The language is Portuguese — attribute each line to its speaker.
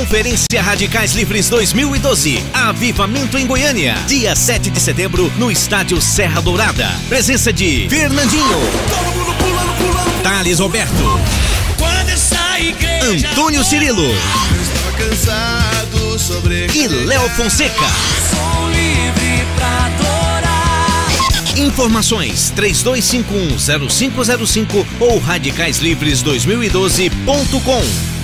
Speaker 1: Conferência Radicais Livres 2012. Avivamento em Goiânia. Dia 7 de setembro, no estádio Serra Dourada. Presença de Fernandinho, Thales Roberto, Antônio Cirilo e Léo Fonseca. Informações 32510505 ou radicaislivres2012.com.